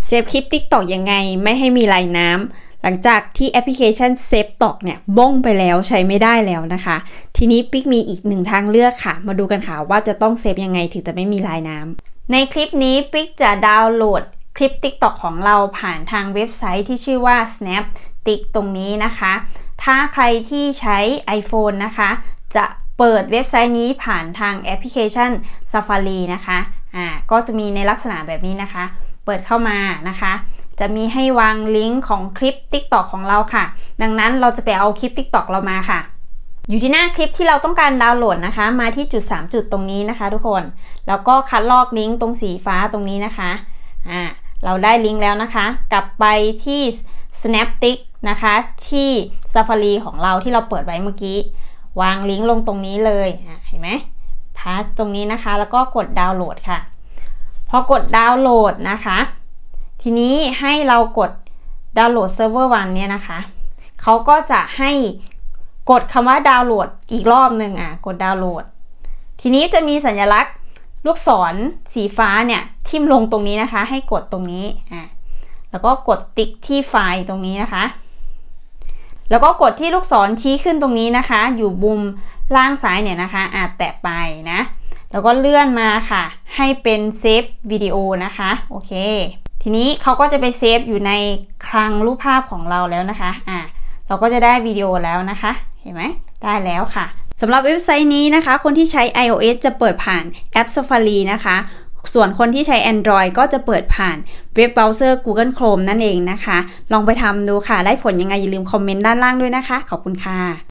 เซฟคลิป TikTok ยังไงไม่ให้มีลายน้ำหลังจากที่แอปพลิเคชันเซฟต็อกเนี่ยบ้งไปแล้วใช้ไม่ได้แล้วนะคะทีนี้ปิ๊กมีอีกหนึ่งทางเลือกค่ะมาดูกันค่ะว่าจะต้องเซฟยังไงถึงจะไม่มีลายน้ำในคลิปนี้ปิ๊กจะดาวน์โหลดคลิป TikTok ของเราผ่านทางเว็บไซต์ที่ชื่อว่า Snaptik ตรงนี้นะคะถ้าใครที่ใช้ iPhone นะคะจะเปิดเว็บไซต์นี้ผ่านทางแอปพลิเคชัน Safari นะคะก็จะมีในลักษณะแบบนี้นะคะเปิดเข้ามานะคะจะมีให้วางลิงก์ของคลิป TikTok ของเราค่ะดังนั้นเราจะไปเอาคลิป TikTok เรามาค่ะอยู่ที่หน้าคลิปที่เราต้องการดาวน์โหลดนะคะมาที่จุด3จุดตรงนี้นะคะทุกคนแล้วก็คัดลอกลิงก์ตรงสีฟ้าตรงนี้นะคะเราได้ลิงก์แล้วนะคะกลับไปที่ Snaptik นะคะที่ Safari ของเราที่เราเปิดไว้เมื่อกี้วางลิงก์ลงตรงนี้เลยเห็นไหมพาสตรงนี้นะคะแล้วก็กดดาวน์โหลดค่ะพอกดดาวน์โหลดนะคะทีนี้ให้เรากดดาวน์โหลดเซิร์ฟเวอร์วันเนี่ยนะคะเขาก็จะให้กดคำว่าดาวน์โหลดอีกรอบหนึ่งกดดาวน์โหลดทีนี้จะมีสัญลักษณ์ลูกศรสีฟ้าเนี่ยทิ่มลงตรงนี้นะคะให้กดตรงนี้แล้วก็กดติ๊กที่ไฟล์ตรงนี้นะคะแล้วก็กดที่ลูกศรชี้ขึ้นตรงนี้นะคะอยู่มุมล่างซ้ายเนี่ยนะคะแตะไปนะแล้วก็เลื่อนมาค่ะให้เป็นเซฟวิดีโอนะคะโอเคทีนี้เขาก็จะไปเซฟอยู่ในคลังรูปภาพของเราแล้วนะคะเราก็จะได้วิดีโอแล้วนะคะเห็นไหมได้แล้วค่ะสำหรับเว็บไซต์นี้นะคะคนที่ใช้ iOS จะเปิดผ่านแอป Safari นะคะส่วนคนที่ใช้ Android ก็จะเปิดผ่านเว็บเบราว์เซอร์ Google Chrome นั่นเองนะคะลองไปทำดูค่ะได้ผลยังไงอย่าลืมคอมเมนต์ด้านล่างด้วยนะคะขอบคุณค่ะ